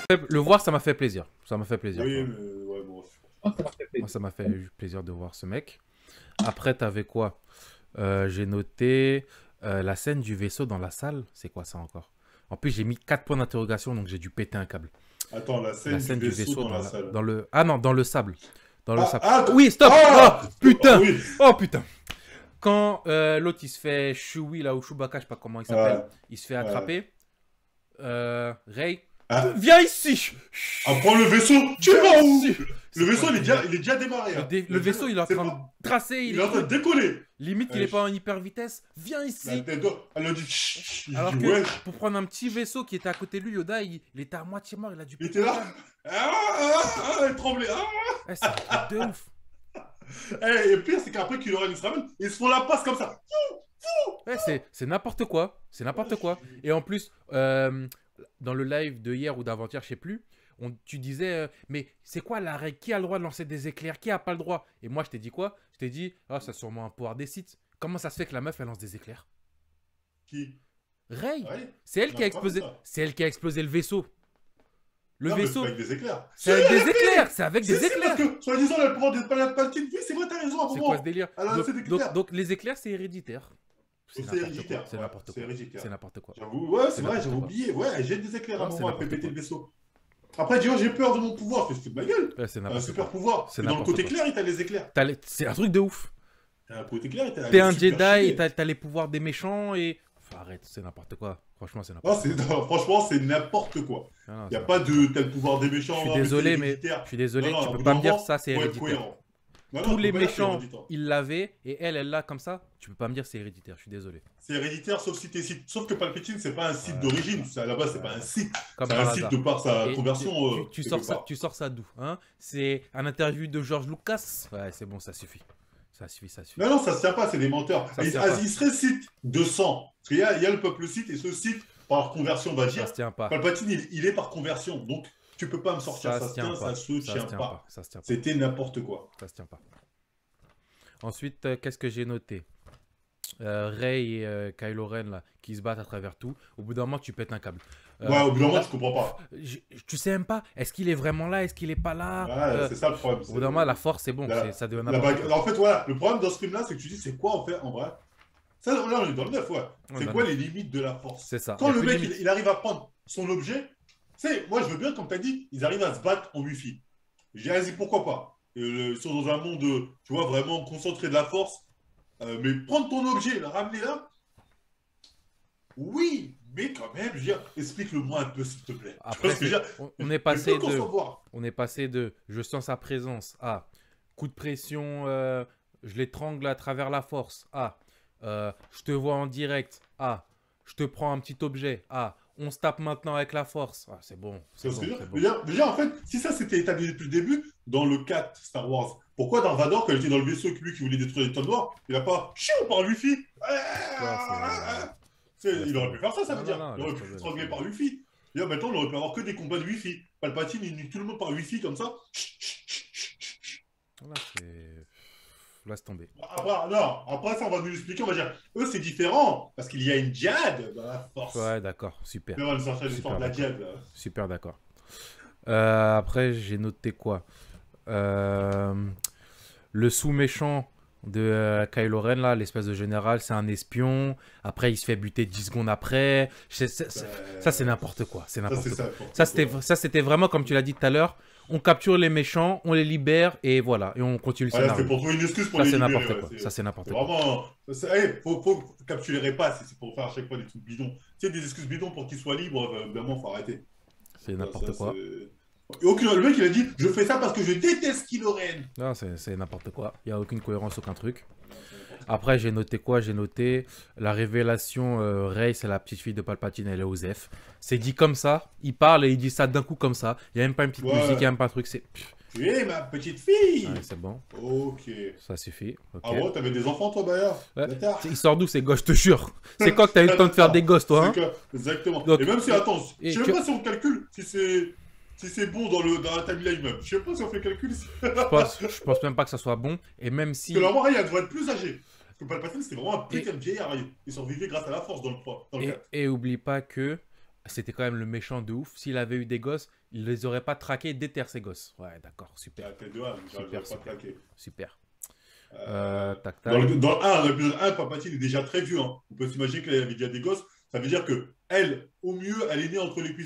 Le voir, ça m'a fait plaisir. Ça m'a fait plaisir. Oui, mais ouais, bon. Moi, ça m'a fait plaisir de voir ce mec. Après, t'avais quoi? J'ai noté la scène du vaisseau dans la salle. C'est quoi ça encore? En plus, j'ai mis 4 points d'interrogation, donc j'ai dû péter un câble. Attends, la scène du vaisseau dans la salle. Dans le... Ah non, dans le sable. Dans le sable. Ah, Oui, stop! ah, Oh, putain! oui. Oh, putain! Quand l'autre, il se fait Chewie, là, ou Chewbacca, je sais pas comment il s'appelle, il se fait attraper. Rey, viens ici! Ah, prends le vaisseau! Tu vas où? Le vaisseau, il est déjà démarré. Hein. Le vaisseau, il est en train de tracer. Il est en train de décoller. Limite, il est pas en hyper vitesse. Viens ici! Elle a dit chut. Alors que pour prendre un petit vaisseau qui était à côté de lui, Yoda, il était à moitié mort. Il a dû. Il était là. Il tremblait. C'est un truc de ouf. Et le pire, c'est qu'après qu'il aura se ramène, ils se font la passe comme ça. C'est n'importe quoi. C'est n'importe quoi. Et en plus, dans le live de hier ou d'avant-hier, je sais plus, tu disais, mais c'est quoi la règle? Qui a le droit de lancer des éclairs? Qui a pas le droit? Et moi, je t'ai dit quoi? Je t'ai dit, ah, c'est sûrement un pouvoir des Sith. Comment ça se fait que la meuf, elle lance des éclairs? Qui? Rey. Ouais. C'est elle qui a explosé. C'est elle qui a explosé le vaisseau. Le vaisseau. C'est avec des éclairs. C'est avec des éclairs. C'est avec des éclairs. Parce que, soi-disant, elle a le pouvoir de Palpatine. Oui, c'est vrai, t'as raison. C'est quoi ce délire? Donc, les éclairs, c'est héréditaire. C'est héréditaire. C'est n'importe quoi. C'est n'importe quoi. Ouais, c'est vrai, j'avais oublié. Ouais, j'ai des éclairs à un moment, elle fait péter le vaisseau. Après, dis, j'ai peur de mon pouvoir. C'est de ma gueule. C'est un super pouvoir. Dans le côté clair, il t'a les éclairs. C'est un truc de ouf. T'as un côté clair, t'es un Jedi, t'as les pouvoirs des méchants et. Enfin, arrête, c'est n'importe quoi. Franchement, c'est n'importe quoi. Franchement, c'est n'importe quoi. Il n'y a pas de tel pouvoir des méchants. Je suis désolé, mais tu peux pas me dire ça, c'est héréditaire. Tous les méchants, ils l'avaient, et elle l'a comme ça. Tu peux pas me dire c'est héréditaire, je suis désolé. C'est héréditaire, sauf si t'es Sith. Sauf que Palpatine, c'est pas un Sith d'origine. À la base, c'est pas un Sith. C'est un Sith de par sa conversion. Tu sors ça d'où, hein? C'est un interview de George Lucas. Ouais, c'est bon, ça suffit. Ça suffit. Non, ça se tient pas, c'est des menteurs. Ils seraient Sith de sang. Parce qu'il y a le peuple Sith, et ce Sith, par conversion, on va dire. Ça se tient pas. Palpatine, il est par conversion. Donc, tu peux pas me sortir. Ça se tient pas. C'était n'importe quoi. Ça se tient pas. Ensuite, qu'est-ce que j'ai noté? Rey et Kylo Ren là, qui se battent à travers tout. Au bout d'un moment, tu pètes un câble. Ouais, au bout d'un moment, je comprends pas. Tu sais même pas, est-ce qu'il est vraiment là? Est-ce qu'il est pas là? Ouais, c'est ça le problème. Au bout d'un moment, la force, c'est bon. Ça devient en fait, voilà, le problème dans ce film-là, c'est que tu dis, c'est quoi en fait, en vrai? Ça, là, on est dans le 9, ouais. C'est quoi les limites de la force? C'est ça. Quand le mec, il arrive à prendre son objet, tu sais, moi, je veux bien, comme tu as dit, ils arrivent à se battre en Wi-Fi. J'ai dit, pourquoi pas? Ils sont dans un monde, tu vois, vraiment concentré de la force. Mais prendre ton objet, le ramener là, oui, mais quand même, je veux dire, explique-le-moi un peu, s'il te plaît. Après, on est passé de je sens sa présence à coup de pression, je l'étrangle à travers la force, à je te vois en direct, à je te prends un petit objet, à on se tape maintenant avec la force. Ah, c'est bon. Déjà, en fait, si ça s'était établi depuis le début, dans le 4 Star Wars, pourquoi dans Vador, quand il était dans le vaisseau, lui qui voulait détruire les tonnes noires, il n'a pas chiou par Wi-Fi? Il aurait pu faire ça, ça veut dire. Il aurait pu étrangler par Wi-Fi. Et maintenant, on aurait pu avoir que des combats de Wi-Fi. Palpatine, il nique tout le monde par Wi-Fi comme ça. Là, c'est. Laisse tomber. Après ça, on va nous l'expliquer. On va dire, eux, c'est différent. Parce qu'il y a une Jade dans la force. Ouais, d'accord. Super. Mais on va sortir l'histoire de la Jade. Super, d'accord. Après, j'ai noté quoi? Le sous-méchant de Kylo Ren, là, l'espèce de général, c'est un espion. Après, il se fait buter 10 secondes après. Ça, c'est n'importe quoi. C'est n'importe quoi. Ça, c'était vraiment, comme tu l'as dit tout à l'heure, on capture les méchants, on les libère, et voilà. Et on continue le scénario. C'est pour trouver une excuse pour les libérer. Ça, c'est n'importe quoi. Vraiment, faut capturer pas, c'est pour faire à chaque fois des trucs bidons. Tu sais, des excuses bidons pour qu'ils soient libres, évidemment, faut arrêter. C'est n'importe quoi. Le mec, il a dit, je fais ça parce que je déteste Kylo Ren. Non, c'est n'importe quoi. Il n'y a aucune cohérence, aucun truc. Après, j'ai noté quoi? J'ai noté la révélation Rey, c'est la petite fille de Palpatine, elle est Osef. C'est dit comme ça, il parle et il dit ça d'un coup comme ça. Il n'y a même pas une petite musique, il n'y a même pas un truc. Tu es ma petite fille. Ouais, c'est bon. Ok. Ça suffit. Okay. Ah ouais, t'avais des enfants toi, Bayard? Il sort d'où ces gosses, je te jure? C'est quand que t'as eu le temps de faire des gosses, toi, hein? Exactement. Donc, et même si, attends, je sais même pas si on calcule, si c'est bon dans la timeline même. Je sais pas si on fait le calcul ici. Je pense même pas que ça soit bon. Et même si... Parce que normalement, il devrait être plus âgé. Parce que Palpatine, c'était vraiment un putain de vieillard. Il survivait grâce à la force dans le 3. Et oublie pas que C'était quand même le méchant de ouf. S'il avait eu des gosses, il les aurait pas traqués, déterre ses gosses. Ouais, d'accord, C'est super. la tête de Han, j'aurais Super, pas super. claqué. Super. Tac, Dans tac. le 1, dans l'épisode 1, Palpatine est déjà très vieux. Hein. On peut s'imaginer qu'elle avait déjà des gosses. Ça veut dire que elle, au mieux, elle est née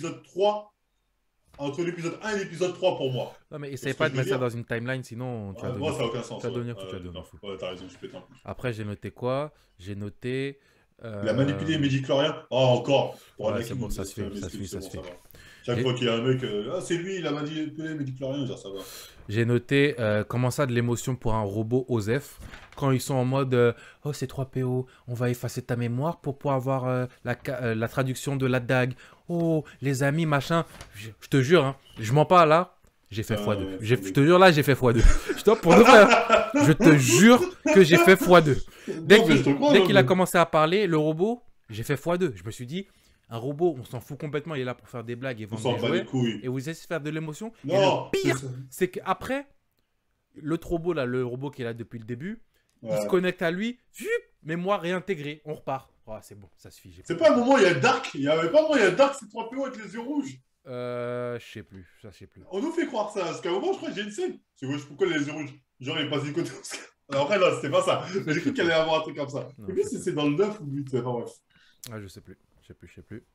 entre l'épisode 1 et l'épisode 3 pour moi. Non, mais C'est essaye ce que pas je de veux mettre ça dire. dans une timeline, sinon tu vas Moi, devenir ça n'a fou. aucun Tu sens. vas Ouais. devenir fou, tu vas devenir Non, fou. ouais, t'as raison, je pète un peu. Après, j'ai noté quoi? J'ai noté. Il a manipulé les médicloriens. Oh, encore. Pour Ouais, c'est Anakin, bon, ça se c'est un fait, ça se excuse, fait, c'est ça bon, se ça fait. va. Chaque J'ai fois qu'il y a un mec, ah, c'est lui, il a manipulé les médicloriens, genre, ça va. j'ai noté comment ça de l'émotion pour un robot OSEF quand ils sont en mode oh c'est 3PO, on va effacer ta mémoire pour pouvoir avoir la traduction de la dague. Oh les amis machin, je te jure, hein, je mens pas là, j'ai fait x2. Je te jure là j'ai fait x2. Je te pour de vrai, hein, je te jure que j'ai fait x2. Dès qu'il a commencé à parler, le robot, j'ai fait x2. Je me suis dit un robot, on s'en fout complètement, il est là pour faire des blagues et On vendre s'en des bat les jouets. couilles. Et vous essayez de faire de l'émotion. Et Non, le pire, c'est qu'après, l'autre robot, là, le robot qui est là depuis le début, il se connecte à lui, mémoire réintégrée, on repart. Oh, c'est bon, ça suffit. C'est pas un moment, il y a Dark. Il y avait pas un moment, il y a Dark, c'est 3PO avec les yeux rouges. Je sais plus, ça je sais plus. On nous fait croire ça, parce qu'à un moment, je crois que j'ai une scène. C'est vrai, pourquoi les yeux rouges? Genre, il est passé du côté. Alors après, là, c'était pas ça. J'ai cru qu'elle allait avoir un truc comme ça. Non, Et puis, c'est dans le 9 ou le 8, enfin bref. Ah, je sais plus, je sais plus.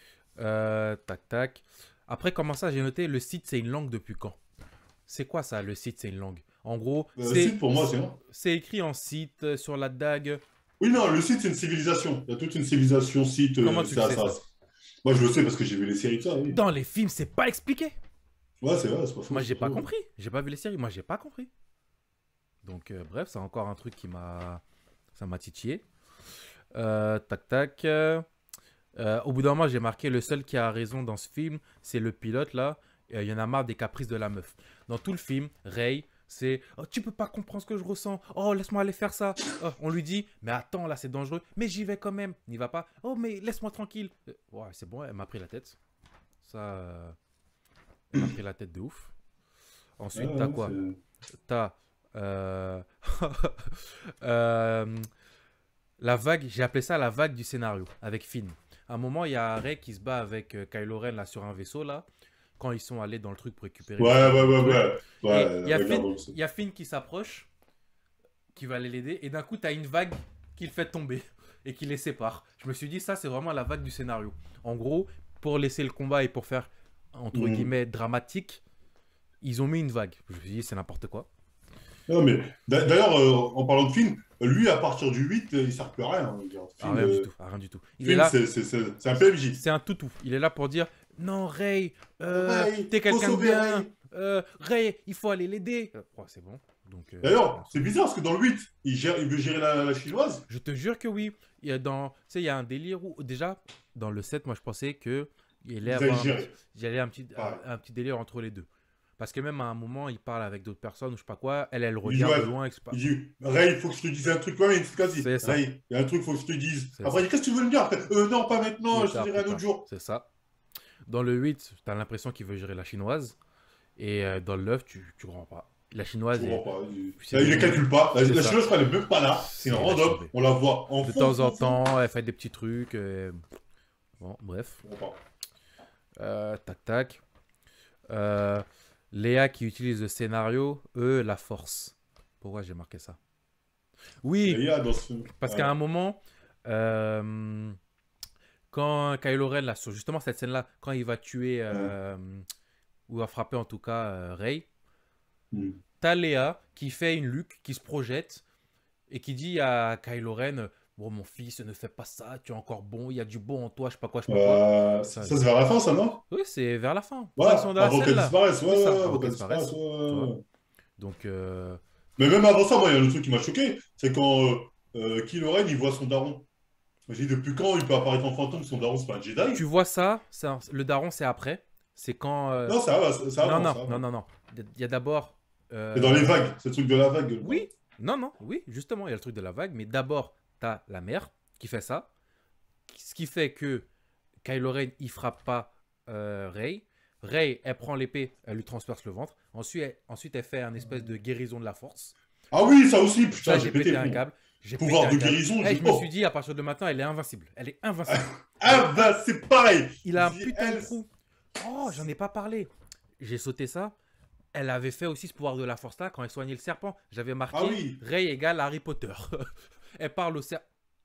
Tac, tac. Après, comment ça, j'ai noté, le site, c'est une langue depuis quand? C'est quoi ça, le site, c'est une langue? En gros, Le site, pour moi, c'est non. c'est écrit en site, sur la dague. Oui, non, le site, c'est une civilisation. Il y a toute une civilisation site. Comment tu le sais, ça? Moi, je le sais parce que j'ai vu les séries de ça, oui. Dans les films, c'est pas expliqué. Ouais, c'est vrai, c'est pas faux. Moi, j'ai pas compris. J'ai pas vu les séries. Moi, j'ai pas compris. Donc, bref, c'est encore un truc qui m'a... Ça m'a titillé. Tac, tac. Au bout d'un moment, j'ai marqué le seul qui a raison dans ce film, c'est le pilote, là. Il y en a marre des caprices de la meuf. Dans tout le film, Rey, c'est « Oh, tu peux pas comprendre ce que je ressens. Oh, laisse-moi aller faire ça. Oh, on lui dit « Mais attends, là, c'est dangereux. Mais j'y vais quand même. N'y va pas. Oh, mais laisse-moi tranquille. Ouais, c'est bon, elle m'a pris la tête. Ça... Elle m'a pris la tête de ouf. Ensuite, t'as quoi? T'as... la vague, j'ai appelé ça la vague du scénario, avec Finn. À un moment, il y a Rey qui se bat avec Kylo Ren là, sur un vaisseau, là, quand ils sont allés dans le truc pour récupérer... Ouais. Il y a Finn qui s'approche, qui va aller l'aider, et d'un coup, tu as une vague qui le fait tomber et qui les sépare. Je me suis dit, ça, c'est vraiment la vague du scénario. En gros, pour laisser le combat et pour faire, entre guillemets, dramatique, ils ont mis une vague. Je me suis dit, c'est n'importe quoi. Non, mais d'ailleurs, en parlant de Finn, lui, à partir du 8, il sert plus à rien. Hein, Finn, rien du tout. Rien du tout. Il est là. C'est un PMJ. C'est un toutou. Il est là pour dire non, Rey, t'es quelqu'un de bien. Rey, il faut aller l'aider. C'est bon. D'ailleurs, c'est bizarre parce que dans le 8, il veut gérer la chinoise. Je te jure que oui. Il y a un délire où, déjà, dans le 7, moi, je pensais qu'il allait avoir un petit délire entre les deux. Parce que même à un moment, il parle avec d'autres personnes ou je sais pas quoi. Elle regarde de loin. Il dit Rey, il faut que je te dise un truc. Ouais, mais Rey, il y a un truc, il faut que je te dise. Après, il dit qu'est-ce que tu veux me dire après non, pas maintenant, je te dirai un autre jour. C'est ça. Dans le 8, tu as l'impression qu'il veut gérer la chinoise. Et dans le 9, tu comprends pas. La chinoise. Il ne calcule pas. La chinoise, je crois, elle n'est même pas là. C'est une random. On la voit en fond. De temps en temps, elle fait des petits trucs. Bon, bref. Tac, tac. Léa qui utilise le scénario, la force. Pourquoi j'ai marqué ça? Oui, Léa dans ce... parce qu'à un moment, quand Kylo Ren, là, sur justement cette scène-là, quand il va tuer, ou va frapper en tout cas Rey, t'as Léa qui fait une luque, qui se projette et qui dit à Kylo Ren, bon mon fils, ne fais pas ça, tu es encore bon, il y a du bon en toi, je sais pas quoi, Ça c'est vers la fin ça, non? Oui, c'est vers la fin. Ouais, avant qu'elle disparaisse, avant qu'elle disparaisse, Donc... Mais même avant ça, moi, il y a le truc qui m'a choqué, c'est quand Kylo Ren, il voit son daron. J'ai dit, depuis quand il peut apparaître en fantôme, son daron, c'est pas un Jedi? Tu vois ça, le daron, c'est après. C'est quand... Non, ça va. Non. Il y a d'abord... C'est dans les vagues, c'est le truc de la vague. Oui, oui, justement, il y a le truc de la vague, mais d'abord, t'as la mère qui fait ça, ce qui fait que Kylo Ren, il frappe pas Rey. Rey, elle prend l'épée, elle lui transperce le ventre. Ensuite, elle fait un espèce de guérison de la force. Ah oui, ça aussi, putain, j'ai pété un câble. J'ai pété Pouvoir un de câble. guérison, Eh, je je dis, me oh, suis dit, à partir de maintenant, elle est invincible. Elle est invincible. ah bah c'est pareil. Il a un Je dis, putain de elle, trou. Oh, j'en ai pas parlé. J'ai sauté ça. Elle avait fait aussi ce pouvoir de la force là quand elle soignait le serpent. J'avais ah marqué oui, Rey égale Harry Potter. Elle parle au serpent.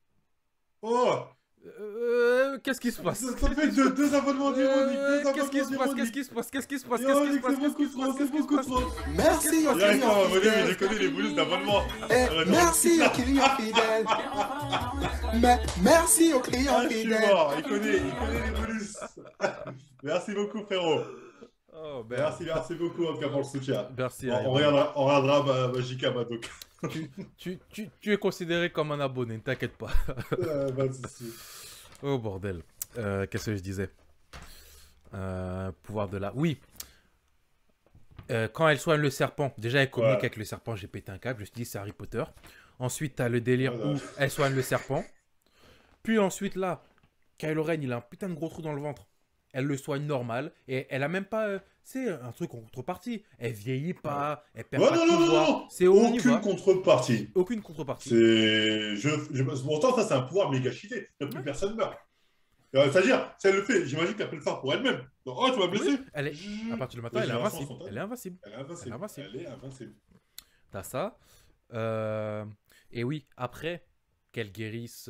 oh, Qu'est-ce qui se passe? ça fait deux abonnements d'ironique, deux Qu'est-ce qui abonnements se passe? Qu'est-ce d'ironique. qui se passe? Qu'est-ce qui se passe? Qu'est-ce qui se Ironique, passe? c'est Qu'est-ce qui beaucoup se trop, passe? c'est Qu'est-ce qui se beaucoup passe? trop. Merci aux Il arrive clients pas à abonner, mais je fidèles. connais les bonus d'abonnement. Eh, Ah, non. merci aux clients fidèles. Mais merci aux clients Ah, je suis fidèles. mort, il connaît les bonus. Merci beaucoup, frérot. Oh merde. Merci beaucoup en tout cas pour le soutien. Merci. Bon, Harry. on regardera Magica Madoc. Tu es considéré comme un abonné, ne t'inquiète pas. Pas de soucis. Oh bordel. Qu'est-ce que je disais? Pouvoir de la... Oui. Quand elle soigne le serpent, déjà elle communique Ouais. avec le serpent, j'ai pété un câble, je me suis dit c'est Harry Potter. Ensuite, t'as le délire Voilà. où elle soigne le serpent. Puis ensuite, là, Kylo Ren, il a un putain de gros trou dans le ventre. Elle le soigne normal et elle a même pas, c'est un truc en contrepartie. Elle vieillit pas, elle perd Ouais, pas non, de non, non, pouvoir. non. C'est au Aucune niveau. contrepartie. Aucune contrepartie. Pourtant, ça, c'est un pouvoir méga cheaté. Plus personne meurt. C'est-à-dire, si elle le fait, j'imagine qu'elle peut le faire pour elle-même. Donc, oh, tu m'as blessé. Oui, elle est, à partir du matin, Les elle est générations invincible. sont Elle est invincible. Elle est invincible. Elle est invincible. Elle est invincible. T'as ça. Et oui, après qu'elle guérisse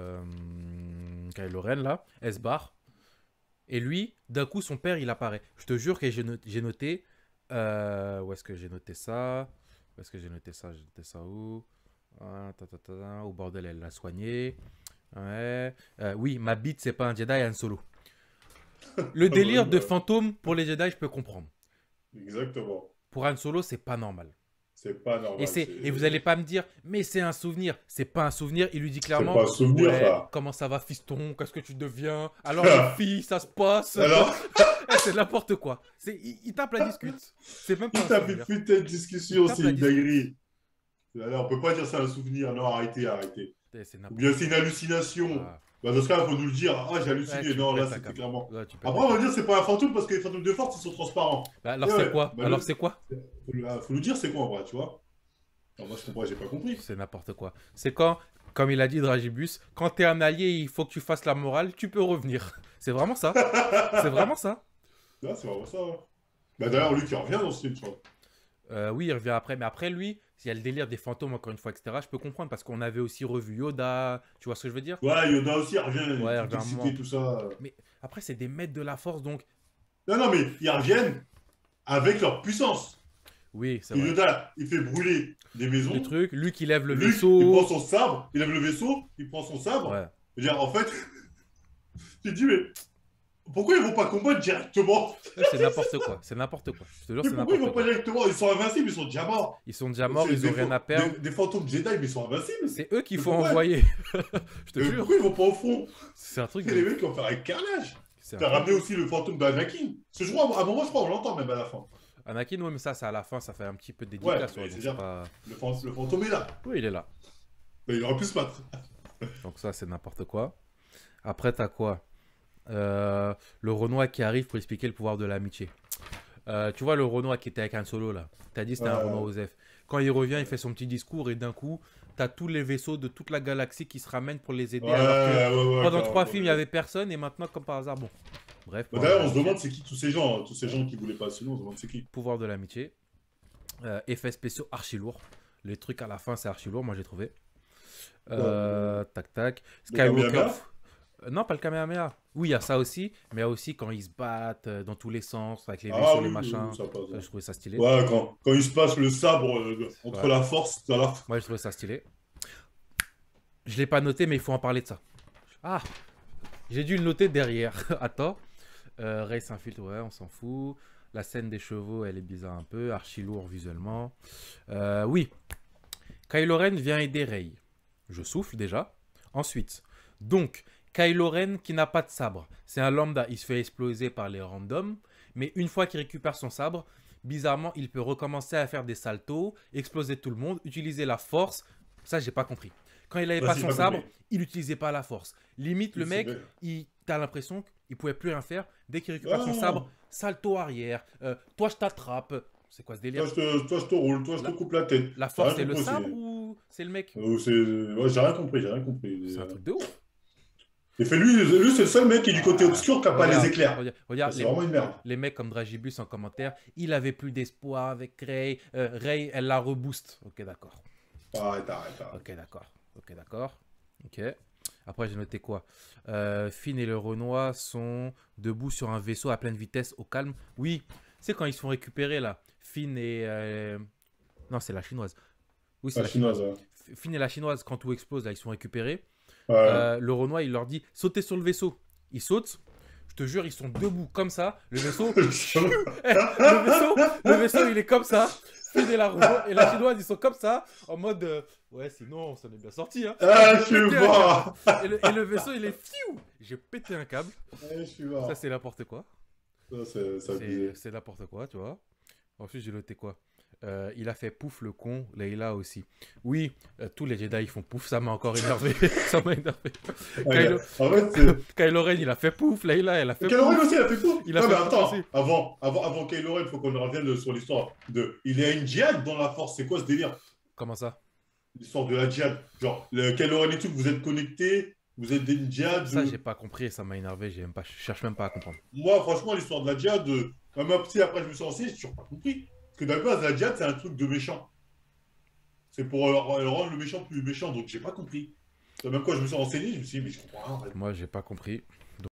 Kylo Ren, là, elle se barre. Et lui, d'un coup, son père, il apparaît. Je te jure que j'ai noté... où est-ce que j'ai noté ça? Où est-ce que j'ai noté ça? J'ai noté ça où? Ah, au bordel, elle l'a soigné. Ouais. Oui, ma bite, c'est pas un Jedi, Han Solo. Le délire de fantôme pour les Jedi, je peux comprendre. Exactement. Pour Han Solo, c'est pas normal. C'est pas normal. Et vous allez pas me dire, mais c'est un souvenir. C'est pas un souvenir. Il lui dit clairement, pas un souvenir, ouais, ça. comment ça va, fiston? Qu'est-ce que tu deviens? Alors, les filles, ça se passe. Alors, C'est n'importe quoi. Il tape la discute. C'est même pas il un t'a fait souvenir. putain de discussion, Tape c'est la une dinguerie. Alors, on peut pas dire ça un souvenir. Non, arrêtez. C'est Ou n'importe bien c'est une hallucination. quoi. Bah, dans ce cas, il faut nous le dire. Ah, j'ai Ouais, halluciné. tu Non, pètes là, ta c'était câble. clairement. Ouais, tu pètes Après, ta on va câble. dire c'est pas un fantôme parce que les fantômes de force, ils sont transparents. Bah, alors Ouais, c'est ouais. quoi? Bah, Alors le- c'est quoi? Faut nous dire c'est quoi en vrai, tu vois. Alors, moi, je comprends, j'ai pas compris. C'est n'importe quoi. C'est quand, comme il a dit Dragibus, quand t'es un allié, il faut que tu fasses la morale, tu peux revenir. C'est vraiment ça. C'est vraiment ça. Là, c'est vraiment ça. Hein. Bah, d'ailleurs, lui qui revient dans ce film, tu vois. Oui, il revient après. Mais après, lui, s'il y a le délire des fantômes, encore une fois, etc., je peux comprendre. Parce qu'on avait aussi revu Yoda. Tu vois ce que je veux dire? Ouais, Yoda aussi, il revient. Ouais, il il revient est un excité, moment. tout ça. Mais après, c'est des maîtres de la force, donc... Non, mais ils reviennent avec leur puissance. Oui, c'est Et vrai. Yoda, il fait brûler des maisons. Les trucs, Luke, il lève le Luke, il vaisseau. prend son sabre, il lève le vaisseau, il prend son sabre. Ouais. Je veux dire, en fait, tu te dis, mais pourquoi ils vont pas combattre directement? Ouais, c'est n'importe quoi. C'est n'importe quoi. Je te jure, Mais c'est pourquoi ils vont n'importe pas quoi. directement? Ils sont invincibles, ils sont déjà morts. Ils sont déjà morts, C'est ils ont des rien à perdre. Des fantômes Jedi, mais ils sont invincibles. C'est eux qu'il Mais faut pourquoi envoyer. Je te Mais jure. pourquoi ils vont pas au front? C'est un truc C'est les de... mecs qui vont faire un carnage. c'est un T'as truc- ramené aussi le fantôme d'Anakin. Ce jour, à un moment, je crois, on l'entend même à la fin. Anakin, ouais, mais ça, c'est à la fin, ça fait un petit peu de dédicace. Ouais, Ouais, c'est donc bien. c'est pas... Le fantôme est là. Oui, il est là. Mais il aurait pu se battre. Donc ça, c'est n'importe quoi. Après, t'as quoi? Le Renoir qui arrive pour expliquer le pouvoir de l'amitié. Tu vois le Renoir qui était avec Han Solo, là. T'as dit c'était un Ouais. Renoir Osef. Quand il revient, il fait son petit discours et d'un coup, t'as tous les vaisseaux de toute la galaxie qui se ramènent pour les aider. Ouais, alors que ouais, pendant 3 clairement. films, il n'y avait personne et maintenant, comme par hasard, bon. Bref. Bah, D'ailleurs, on se demande c'est qui tous ces gens qui voulaient pas ce nom, on se demande c'est qui. Pouvoir de l'amitié. Effets spéciaux archi lourds. Les trucs à la fin, c'est archi lourd, moi j'ai trouvé. Tac tac. Le Skywalker. Kamehameha Non, pas le Kamehameha. Oui, il y a ça aussi, mais il y a aussi quand ils se battent dans tous les sens, avec les vaisseaux, Ah les oui, machins. oui, ça passe. Ça, je trouvais ça stylé. Ouais, quand il se passe le sabre entre Ouais. la force, dans la... Moi, je trouvais ça stylé. Je l'ai pas noté, mais il faut en parler de ça. Ah, j'ai dû le noter derrière. Attends. Rey s'infiltre, ouais, on s'en fout. La scène des chevaux, elle est bizarre un peu, archi lourd visuellement. Oui, Kylo Ren vient aider Rey. Je souffle déjà. Ensuite, donc, Kylo Ren qui n'a pas de sabre. C'est un lambda, il se fait exploser par les randoms. Mais une fois qu'il récupère son sabre, bizarrement, il peut recommencer à faire des saltos, exploser tout le monde, utiliser la force. Ça, j'ai pas compris. Quand il avait Ouais, pas j'ai son pas sabre, compris. il n'utilisait pas la force. Limite, le C'est mec, vrai. t'as l'impression qu'il pouvait plus rien faire. Dès qu'il récupère son Ah. sabre, salto arrière. Toi, je t'attrape. C'est quoi ce délire? Toi, je te roule, toi, je te coupe la tête. La force, Ah, c'est le je comprends, sabre ou tout. C'est le mec. Ouais, j'ai rien compris, j'ai rien compris. C'est un truc de ouf. Et fait lui c'est le seul mec qui est du côté obscur qui a pas les éclairs. Regarde, C'est vraiment une merde. les mecs comme Dragibus en commentaire, il avait plus d'espoir avec Ray. Ray, elle la reboost. Ok, d'accord. Arrête. Ok, d'accord. Ok. Après, j'ai noté quoi? Finn et le Renoir sont debout sur un vaisseau à pleine vitesse au calme. Oui, c'est quand ils se font récupérer là. Finn et... Non, c'est la chinoise. Oui, c'est La chinoise, ouais. Finn et la chinoise, quand tout explose, là, ils se font récupérer. Ouais. Le Renoir, il leur dit sautez sur le vaisseau. Ils sautent. Je te jure, ils sont debout comme ça. Le vaisseau, le vaisseau, il est comme ça. Finn et la chinoise, ils sont comme ça, en mode ouais, sinon, on s'en est bien sorti. Hein. Ah, je suis mort. Et le vaisseau, il est fiou. J'ai pété un câble. Je suis mort. Ça, c'est n'importe quoi. C'est n'importe quoi, tu vois. Ensuite, j'ai noté quoi? Il a fait pouf le con, Layla aussi. Oui, tous les Jedi ils font pouf, ça m'a encore énervé. Ça m'a énervé. Kylo Ren il a fait pouf, Layla elle a fait Kylo pouf. Ren aussi, il a fait pouf. Il a non, fait mais pouf attends, aussi. avant Kylo Ren, il faut qu'on revienne sur l'histoire de. Il y a une djihad dans la force, c'est quoi ce délire? Comment ça? L'histoire de la djihad. Genre, le Kylo Ren et tout, vous êtes connectés, vous êtes des djihad. Ça, j'ai pas compris, ça m'a énervé, je cherche même pas à comprendre. Moi, franchement, l'histoire de la djihad, même si après je me suis renseigné, j'ai toujours pas compris. Parce que d'abord, la djihad, c'est un truc de méchant. C'est pour rendre le méchant plus méchant, donc j'ai pas compris. Même quand je me suis renseigné, je me suis dit, mais je comprends rien en fait. Moi, j'ai pas compris.